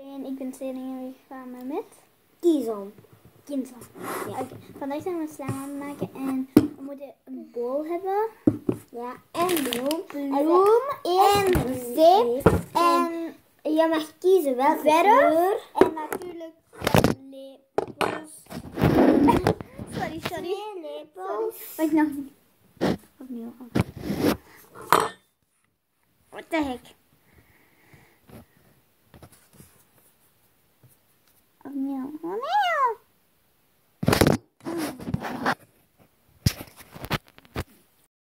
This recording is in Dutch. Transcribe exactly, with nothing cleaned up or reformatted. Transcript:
En ik ben tweeling gegaan met Kiezel. Kinzel. Ja. Oké, okay. Vandaag zijn we slijm aan het maken en we moeten een bol hebben. Ja, en bloem. Bloem en, en zeep. En, en je mag kiezen welke verf. kleur. En natuurlijk lepels. sorry, sorry. Twee lepels. Wacht nog. Opnieuw. What the heck?